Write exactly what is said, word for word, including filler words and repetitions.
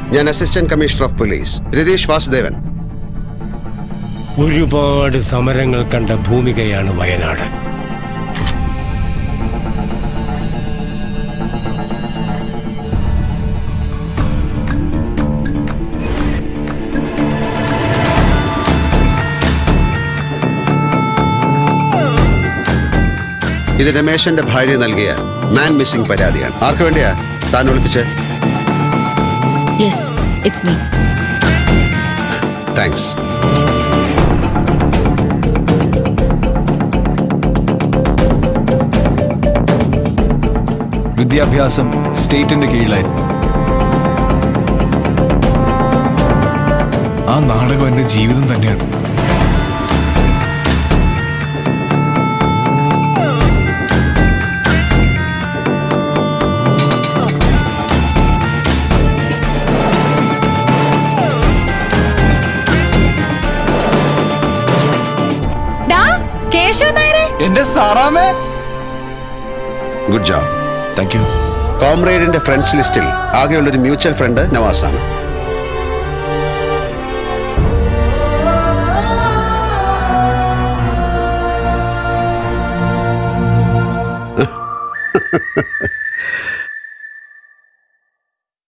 ഞാൻ assistant commissioner of police Ratheesh Vasudevan. ഒരുപാട് സമരങ്ങൾ കണ്ട ഭൂമികയാണ് വയനാട്. ഇത് രമേശന്റെ ഭാര്യ നൽകിയ മാൻ മിസ്സിംഗ് പരാതിയാണ്. ആർക്ക് വേണ്ടിയാ താൻ ഒളിപ്പിച്ചേ? Yes, it's me. Thanks. വിദ്യാഭ്യാസം സ്റ്റേറ്റിന്റെ കീഴിലായിരുന്നു. ആ നാടകം എന്റെ ജീവിതം തന്നെയാണ്. എന്റെ സാറാമേ, ഗുഡ് ജോബ്. Thank you. കോമ്രേഡിന്റെ ഫ്രണ്ട്സ് ലിസ്റ്റിൽ ആകെയുള്ളൊരു മ്യൂച്വൽ ഫ്രണ്ട് നവാസാണ്.